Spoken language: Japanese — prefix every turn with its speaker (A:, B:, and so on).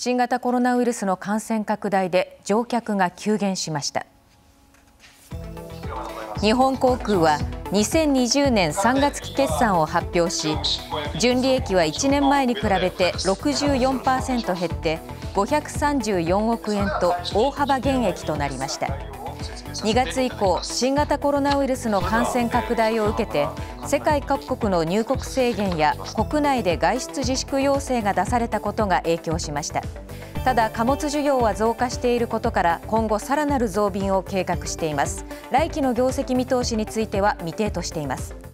A: 新型コロナウイルスの感染拡大で乗客が急減しました。日本航空は2020年3月期決算を発表し、純利益は1年前に比べて 64% 減って534億円と大幅減益となりました。2月以降、新型コロナウイルスの感染拡大を受けて、世界各国の入国制限や国内で外出自粛要請が出されたことが影響しました。ただ、貨物需要は増加していることから、今後さらなる増便を計画しています。来期の業績見通しについては未定としています。